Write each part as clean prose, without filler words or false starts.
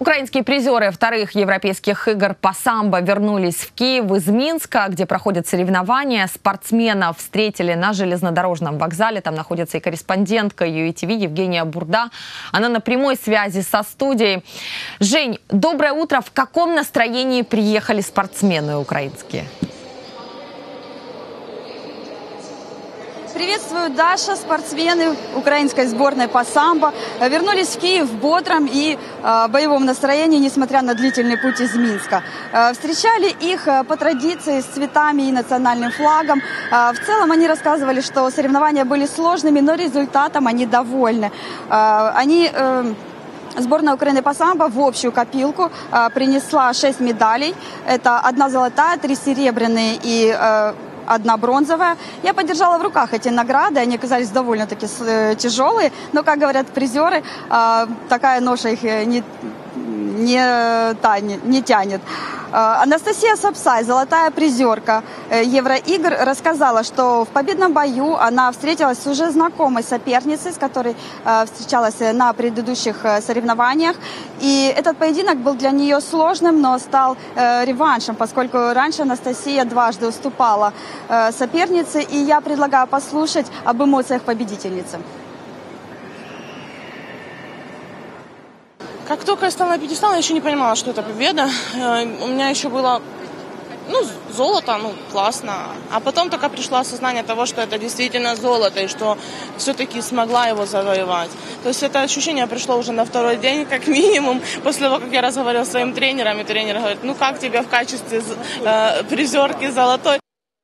Украинские призеры вторых европейских игр по самбо вернулись в Киев из Минска, где проходят соревнования. Спортсменов встретили на железнодорожном вокзале. Там находится и корреспондентка ЮИТВ Евгения Бурда. Она на прямой связи со студией. Жень, доброе утро. В каком настроении приехали спортсмены украинские? Приветствую, Даша. Спортсмены украинской сборной по самбо вернулись в Киев в бодром и боевом настроении, несмотря на длительный путь из Минска. Встречали их по традиции с цветами и национальным флагом. В целом они рассказывали, что соревнования были сложными, но результатом они довольны. Сборная Украины по самбо в общую копилку принесла 6 медалей. Это 1 золотая, 3 серебряные и 1 бронзовая. Я подержала в руках эти награды, они оказались довольно-таки тяжелые, но, как говорят призеры, такая ноша их не тянет. Анастасия Сапсай, золотая призерка Евроигр, рассказала, что в победном бою она встретилась с уже знакомой соперницей, с которой встречалась на предыдущих соревнованиях. И этот поединок был для нее сложным, но стал реваншем, поскольку раньше Анастасия дважды уступала сопернице. И я предлагаю послушать об эмоциях победительницы. Как только я стала на пьедестал, я еще не понимала, что это победа. У меня еще было, золото, классно. А потом только пришло осознание того, что это действительно золото, и что все-таки смогла его завоевать. То есть это ощущение пришло уже на второй день, как минимум, после того, как я разговаривала с своим тренером, и тренер говорит, как тебе в качестве призерки золотой?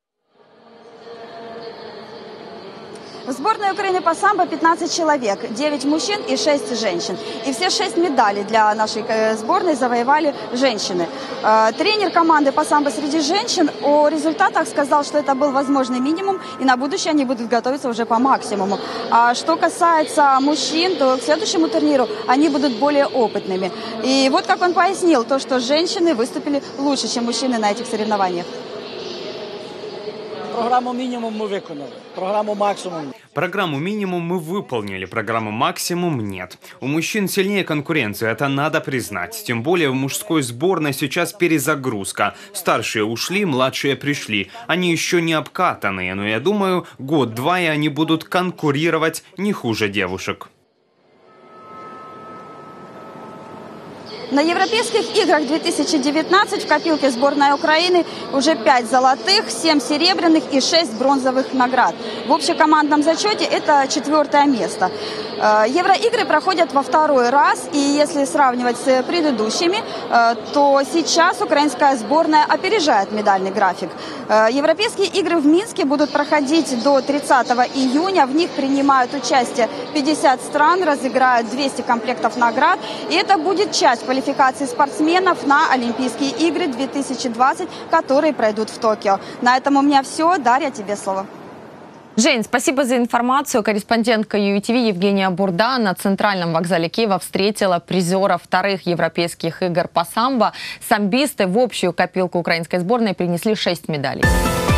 В сборной Украины по самбо 15 человек, 9 мужчин и 6 женщин. И все 6 медалей для нашей сборной завоевали женщины. Тренер команды по самбо среди женщин о результатах сказал, что это был возможный минимум, и на будущее они будут готовиться уже по максимуму. А что касается мужчин, то к следующему турниру они будут более опытными. И вот как он пояснил, то, что женщины выступили лучше, чем мужчины на этих соревнованиях. Программу минимум мы выполнили, программу максимум. Программу минимум мы выполнили, программу максимум нет. У мужчин сильнее конкуренция, это надо признать. Тем более в мужской сборной сейчас перезагрузка. Старшие ушли, младшие пришли. Они еще не обкатанные, но я думаю, год-два и они будут конкурировать не хуже девушек. На Европейских играх 2019 в копилке сборной Украины уже 5 золотых, 7 серебряных и 6 бронзовых наград. В общекомандном зачете это 4-е место. Евроигры проходят во 2-й раз, и если сравнивать с предыдущими, то сейчас украинская сборная опережает медальный график. Европейские игры в Минске будут проходить до 30 июня. В них принимают участие 50 стран, разыграют 200 комплектов наград. И это будет часть квалификации спортсменов на Олимпийские игры 2020, которые пройдут в Токио. На этом у меня все. Дарья, тебе слово. Жень, спасибо за информацию. Корреспондентка ЮИТВ Евгения Бурда на центральном вокзале Киева встретила призеров вторых европейских игр по самбо. Самбисты в общую копилку украинской сборной принесли 6 медалей.